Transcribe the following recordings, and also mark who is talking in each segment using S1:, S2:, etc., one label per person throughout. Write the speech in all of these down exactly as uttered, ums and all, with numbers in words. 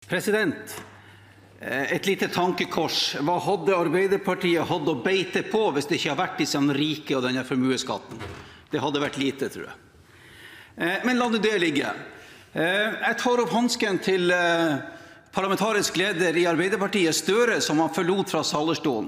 S1: President, et lite tankekors. Hva hadde Arbeiderpartiet hatt å beite på hvis det ikke har vært disse rike og denne formuesskatten? Det hadde vært lite, tror jeg. Men la det ligge. Jeg tar opp hansken til parlamentarisk leder i Arbeiderpartiet, Støre, som han forlot fra talerstolen.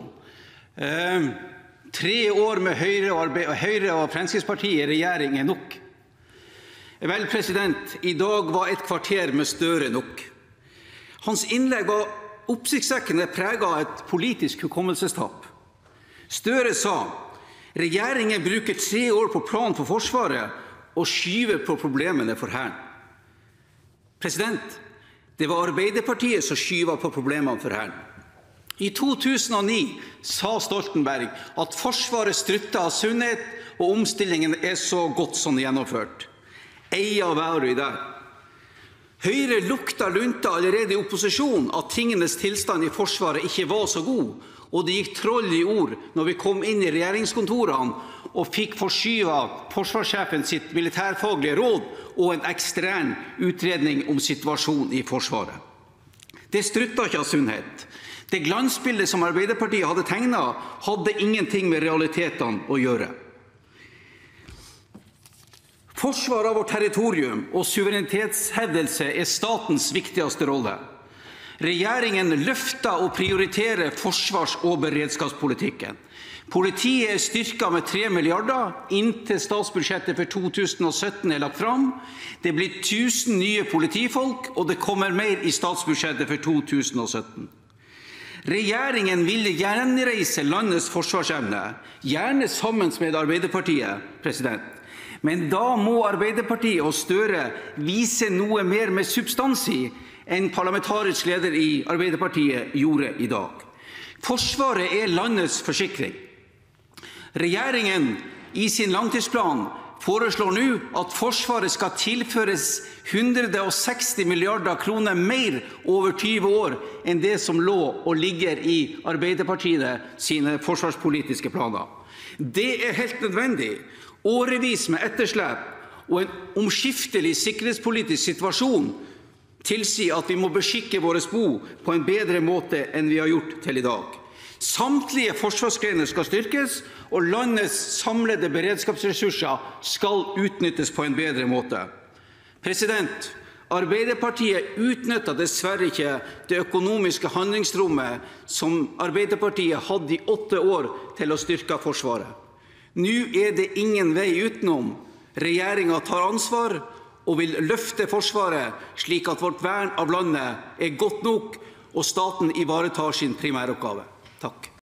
S1: Tre år med Høyre og, Høyre og Fremskrittspartiet i regjering er nok. Vel, president, i dag var et kvarter med Støre nok. Hans innlegg var oppsiktsvekkende preget av et politisk hukommelsestap. Støre sa regjeringen bruker tre år på plan for Forsvaret og skyver på problemene for Hæren. President, det var Arbeiderpartiet som skyver på problemene for Hæren. I to tusen og ni sa Stoltenberg at Forsvaret strutter av sunnhet, og omstillingen er så godt som gjennomført. Eia væru i det. Høyre lukta lunta allerede i opposisjon at tingenes tilstand i Forsvaret ikke var så god, og det gikk troll i ord når vi kom inn i regjeringskontorene og fikk forskyvet forsvarssjefen sitt militærfaglige råd og en ekstern utredning om situasjonen i Forsvaret. Det strutta ikke av sunnhet. Det glansbildet som Arbeiderpartiet hadde tegnet, hadde ingenting med realitetene å gjøre. Forsvar av vårt territorium og suverenitetshevdelse er statens viktigste rolle. Regjeringen løfter og prioriterer forsvars- og beredskapspolitikken. Politiet er styrket med tre milliarder inntil statsbudsjettet for to tusen og sytten er lagt fram. Det blir tusen nye politifolk, og det kommer mer i statsbudsjettet for to tusen og sytten. Regjeringen vil gjenreise landets forsvarsevne, gjerne sammen med Arbeiderpartiet, president. Men da må Arbeiderpartiet og Støre vise noe mer med substans i enn parlamentarisk leder i Arbeiderpartiet gjorde i dag. Forsvaret er landets forsikring. Regjeringen i sin langtidsplan foreslår nå at Forsvaret skal tilføres hundre og seksti milliarder kroner mer over tyve år enn det som lå og ligger i Arbeiderpartiet sine forsvarspolitiske planer. Det er helt nødvendig. Årevis med etterslep og en omskiftelig sikkerhetspolitisk situasjon tilsier at vi må beskikke våre bo på en bedre måte enn vi har gjort til i dag. Samtlige forsvarsgrener skal styrkes, og landets samlede beredskapsressurser skal utnyttes på en bedre måte. President, Arbeiderpartiet utnyttet dessverre ikke det økonomiske handlingsrommet som Arbeiderpartiet hadde i åtte år til å styrke Forsvaret. Nå er det ingen vei utenom. Regjeringen tar ansvar og vil løfte Forsvaret slik at vårt vern av landet er godt nok, og staten ivaretar sin primæroppgave. Takk.